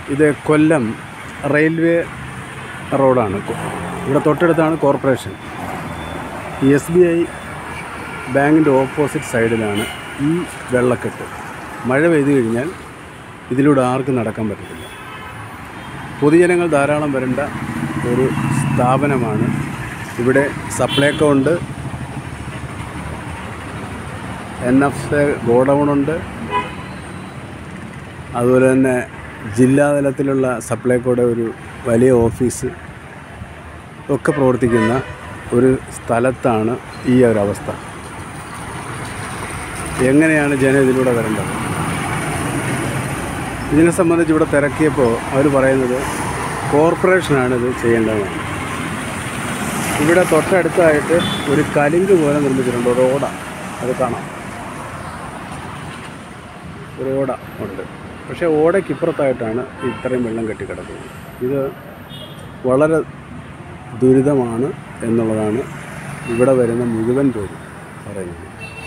ഇത് കൊല്ലം റെയിൽവേ റോഡാണ്. ഇവിടെ തൊട്ടടുത്താണ് കോർപ്പറേഷൻ. SBI ബാങ്കിൻ്റെ ഓപ്പോസിറ്റ് സൈഡിലാണ് ഈ വെള്ളക്കെട്ട്. മഴ പെയ്തു കഴിഞ്ഞാൽ ഇതിലൂടെ ആർക്കും നടക്കാൻ പറ്റത്തില്ല. പൊതുജനങ്ങൾ ധാരാളം വരേണ്ട ഒരു സ്ഥാപനമാണ്. ഇവിടെ സപ്ലൈകോ ഉണ്ട്, NFC ഗോഡൗണുണ്ട്, അതുപോലെ തന്നെ ജില്ലാതലത്തിലുള്ള സപ്ലൈകോയുടെ ഒരു വലിയ ഓഫീസ് ഒക്കെ പ്രവർത്തിക്കുന്ന ഒരു സ്ഥലത്താണ് ഈ ഒരവസ്ഥ. എങ്ങനെയാണ് ജനം ഇതിലൂടെ വരേണ്ടത്? ഇതിനെ സംബന്ധിച്ച് ഇവിടെ തിരക്കിയപ്പോൾ അവർ പറയുന്നത് കോർപ്പറേഷനാണിത് ചെയ്യേണ്ടതെന്നാണ്. ഇവിടെ തൊട്ടടുത്തായിട്ട് ഒരു കലിങ്ക് പോലെ നിർമ്മിച്ചിട്ടുണ്ട്, റോഡാണ്, അത് കാണാം. ഒരു ഓട ഉണ്ട്, പക്ഷേ ഓടയ്ക്കിപ്പുറത്തായിട്ടാണ് ഇത്രയും വെള്ളം കെട്ടിക്കിടക്കുന്നത്. ഇത് വളരെ ദുരിതമാണ് എന്നുള്ളതാണ് ഇവിടെ വരുന്ന മുഴുവൻ പേരും പറയുന്നത്.